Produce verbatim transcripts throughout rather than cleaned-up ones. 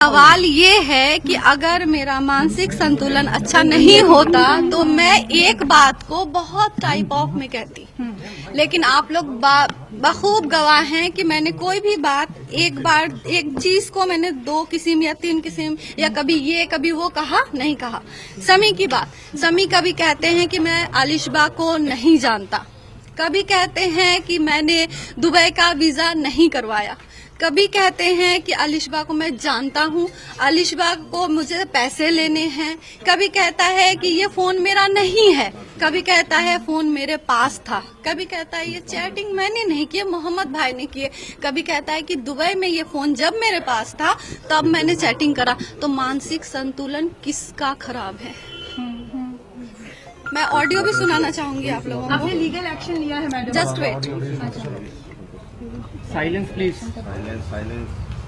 सवाल ये है कि अगर मेरा मानसिक संतुलन अच्छा नहीं होता तो मैं एक बात को बहुत टाइप ऑफ में कहती, लेकिन आप लोग बखूब गवाह हैं कि मैंने कोई भी बात एक बार एक चीज को मैंने दो किस्म या तीन किस्म या कभी ये कभी वो कहा नहीं कहा। समी की बात, समी कभी कहते हैं कि मैं आलिशबा को नहीं जानता, कभी कहते हैं कि मैंने दुबई का वीजा नहीं करवाया, कभी कहते हैं कि आलिशबा को मैं जानता हूँ, आलिशबा को मुझे पैसे लेने हैं, कभी कहता है कि ये फोन मेरा नहीं है, कभी कहता है फोन मेरे पास था, कभी कहता है ये चैटिंग मैंने नहीं की, मोहम्मद भाई ने की, कभी कहता है कि दुबई में ये फोन जब मेरे पास था तब मैंने चैटिंग करा। तो मानसिक संतुलन किसका खराब है? मैं ऑडियो भी सुनाना चाहूंगी आप लोगों को। आपने लीगल एक्शन लिया है madam? Just wait, silence please, silence silence.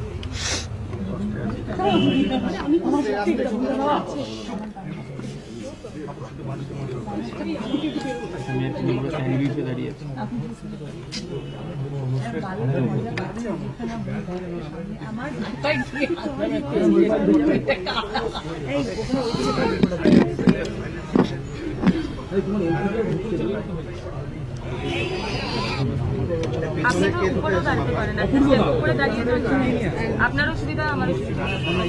আপনারও সুবিধা আমারও সুবিধা।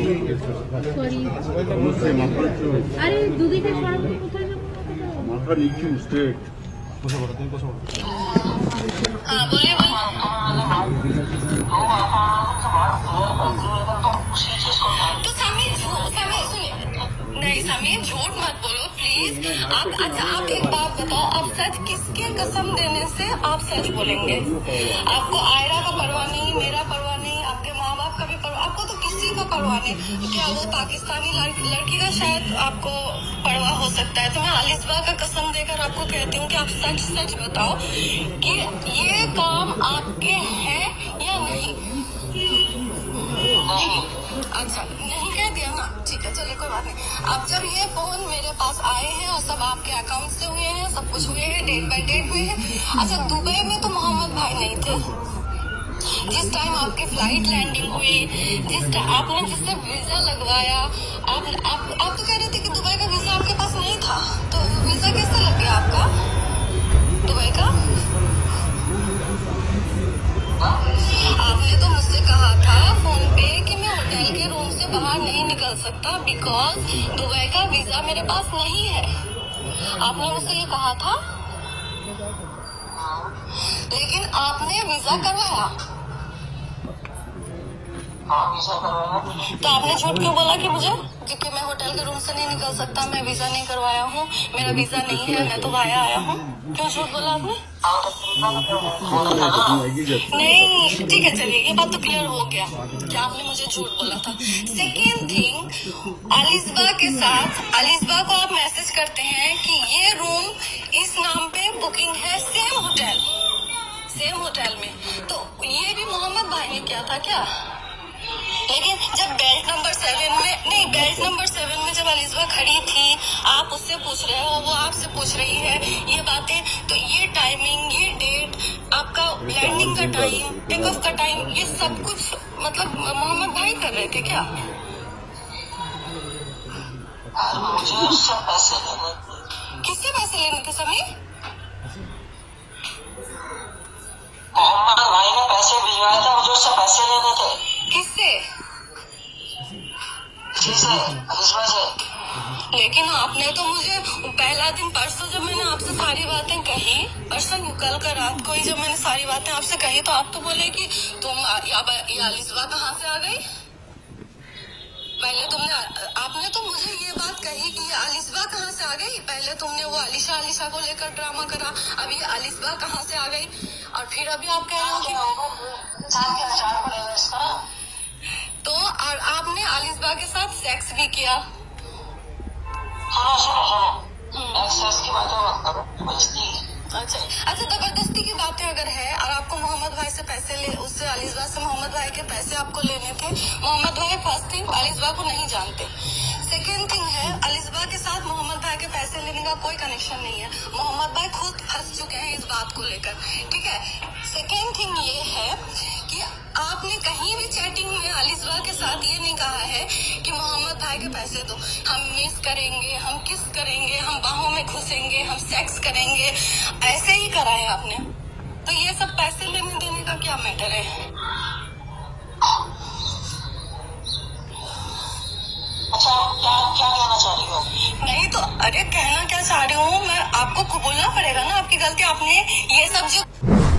আরে দুদিকে সরব কোথায় যাব? মাথা নিচু স্ট্রেট বসে পড়ো, তুমি বসে পড়ো। হ্যাঁ বলিए बोलिए। तो समीर समीर सुनिए, नहीं समीर झूठ मत बोलो प्लीज। आप अच्छा आप एक बात बताओ, आप सच किसके कसम देने से आप सच बोलेंगे? आपको आयरा का परवाह नहीं, मेरा परवाह नहीं, आपके माँ बाप का भी परवाह, आपको तो किसी का परवाह नहीं। तो क्या वो पाकिस्तानी लड़की का शायद आपको परवाह हो सकता है? तो मैं आलिशबा का कसम देकर आपको कहती हूँ कि आप सच सच बताओ कि ये काम आपके हैं या नहीं? अच्छा नहीं कह दिया ना, ठीक है चलिए कोई बात नहीं। अब जब ये फोन मेरे पास आए हैं और सब आपके अकाउंट से हुए हैं, सब कुछ हुए हैं, डेट बाय डेट हुए हैं। अच्छा दुबई में तो मोहम्मद भाई नहीं थे जिस टाइम आपकी फ्लाइट लैंडिंग हुई, जिस टाइम आपने जिससे वीजा लगवाया, आप आप आप तो कह रहे थे कि दुबई का वीजा आपके पास नहीं था, तो वीजा कैसे लग गया आपका दुबई का? आपने तो मुझसे कहा था फोन पे कि मैं होटल के रूम से बाहर नहीं निकल सकता बिकॉज दुबई का वीजा मेरे पास नहीं है। आपने मुझसे ये कहा था, लेकिन आपने वीजा करवाया। तो आपने झूठ क्यों बोला कि मुझे क्योंकि मैं होटल के रूम से नहीं निकल सकता, मैं वीजा नहीं करवाया हूँ, मेरा वीजा नहीं है, मैं तो वाया आया हूँ? क्यों झूठ बोला आपने? नहीं ठीक है चलिए, ये बात तो क्लियर हो गया कि आपने मुझे झूठ बोला था। सेकेंड थिंग, आलिशबा के साथ आलिशबा को आप मैसेज करते हैं कि ये रूम इस नाम पे बुकिंग है सेम होटल सेम होटल में, तो ये भी मोहम्मद भाई ने किया था क्या? लेकिन जब बेल्ट नंबर सेवन में नहीं बेल्ट नंबर सेवन में जब आलिशबा खड़ी थी, आप उससे पूछ रहे हो, वो आपसे पूछ रही है ये बातें, तो ये टाइमिंग, ये डेट, आपका लैंडिंग का टाइम, टेक ऑफ का टाइम, ये सब कुछ मतलब मोहम्मद भाई कर रहे थे क्या? मुझे उससे पैसे लेने थे। किससे पैसे लेने थे समीर? मोहम्मद भाई ने पैसे भिजवाए थे, मुझे उससे पैसे लेने थे। किससे? लेकिन आपने तो मुझे पहला दिन परसों जब मैंने आपसे सारी बातें कही, परसों कल का रात को ही जब मैंने सारी बातें आपसे कही, तो आप तो बोले कि तुम ये आलिशबा कहाँ से आ गई? पहले तुमने आपने तो मुझे ये बात कही कि ये आलिशबा कहाँ से आ गई, पहले तुमने वो आलिशा आलिशा को लेकर ड्रामा करा, अब ये आलिशबा कहाँ से आ गई, और फिर अभी आप कह रहे हो कि तो और आपने आलिशबा के साथ सेक्स भी किया। अच्छा अच्छा जबरदस्ती की बातें अगर है और आपको मोहम्मद भाई से पैसे ले, उससे आलिशबा से मोहम्मद भाई के पैसे आपको लेने थे, मोहम्मद भाई फर्स्ट थिंग आलिशबा को नहीं जानते, सेकेंड थिंग है आलिशबा के साथ मोहम्मद भाई के पैसे लेने का कोई कनेक्शन नहीं है, मोहम्मद भाई खुद फंस चुके हैं इस बात को लेकर, ठीक है। सेकेंड थिंग ये है कि आपने कहीं भी चैटिंग में आलिशबा के साथ ये नहीं कहा है कि मोहम्मद भाई के पैसे दो, हम मिस करेंगे, हम किस करेंगे, हम बाहों में घुसेंगे, हम सेक्स करेंगे, ऐसे ही करा है आपने। तो ये सब पैसे लेने देने का क्या मैटर है? अच्छा, क्या क्या कहना चाह रही हो? नहीं तो अरे कहना क्या चाह रही हूँ मैं, आपको कबूलना पड़ेगा ना आपकी गलती। आपने ये सब जो